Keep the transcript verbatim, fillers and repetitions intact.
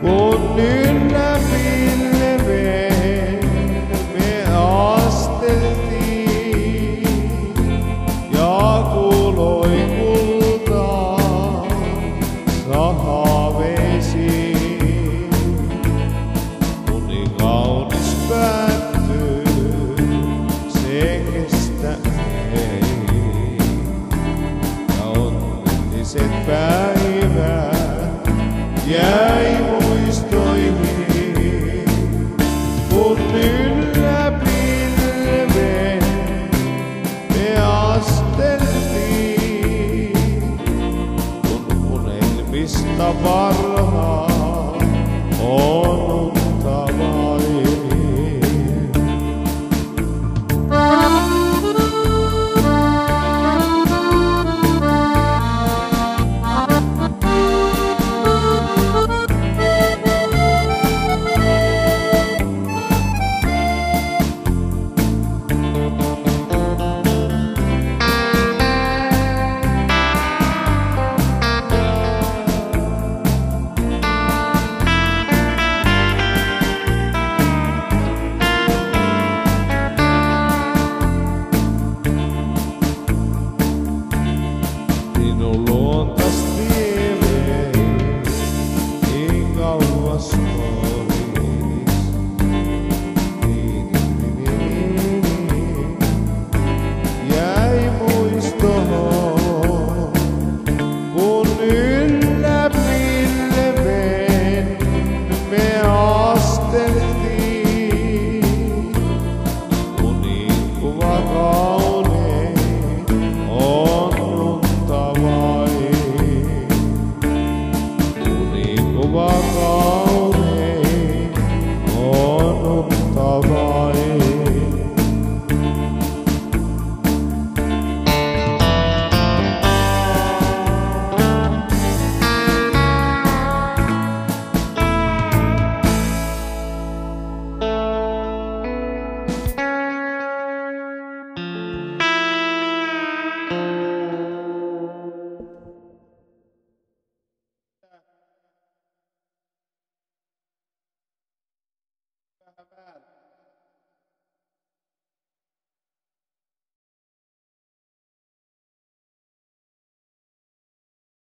kun yllä pilveen me asteltiin ja kuloi kultaa sahavesiin. Uni kaunis päättyy, se kestä ei, ja onnelliset päivät jäi muistoihin, kun yllä pilveen me asteltiin, kun unelmista parhaa on unta vain. Sinun luontas lievee niin kauas pois. Jäi muistoon, kun yllä pilveen me asteltiin. Unikuva kaunein on unta vain. Unikuva kaunein.